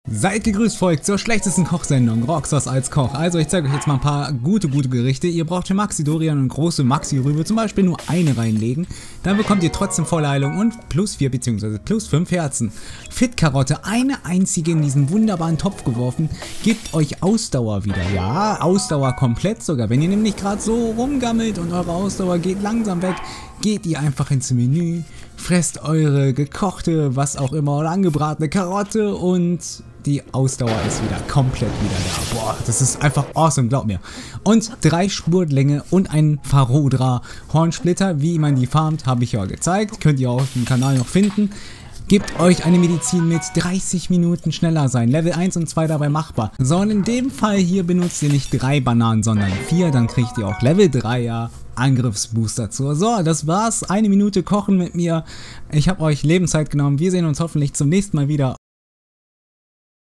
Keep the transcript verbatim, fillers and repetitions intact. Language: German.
Seid gegrüßt, Volk, zur schlechtesten Kochsendung, Roxas als Koch. Also ich zeige euch jetzt mal ein paar gute, gute Gerichte. Ihr braucht für Maxi-Dorian und große Maxi-Rübe zum Beispiel nur eine reinlegen. Dann bekommt ihr trotzdem Vollheilung und plus vier bzw. plus fünf Herzen. Fit-Karotte, eine einzige in diesen wunderbaren Topf geworfen, gibt euch Ausdauer wieder. Ja, Ausdauer komplett sogar. Wenn ihr nämlich gerade so rumgammelt und eure Ausdauer geht langsam weg, geht ihr einfach ins Menü, fresst eure gekochte, was auch immer, oder angebratene Karotte und die Ausdauer ist wieder komplett wieder da. Boah, das ist einfach awesome, glaubt mir. Und drei Spurtlänge und ein Farodra Hornsplitter, wie man die farmt, habe ich ja gezeigt. Könnt ihr auch auf dem Kanal noch finden. Gebt euch eine Medizin mit dreißig Minuten schneller sein. Level eins und zwei dabei machbar. So, und in dem Fall hier benutzt ihr nicht drei Bananen, sondern vier. Dann kriegt ihr auch Level dreier Angriffsbooster zu. So, das war's. Eine Minute kochen mit mir. Ich habe euch Lebenszeit genommen. Wir sehen uns hoffentlich zum nächsten Mal wieder.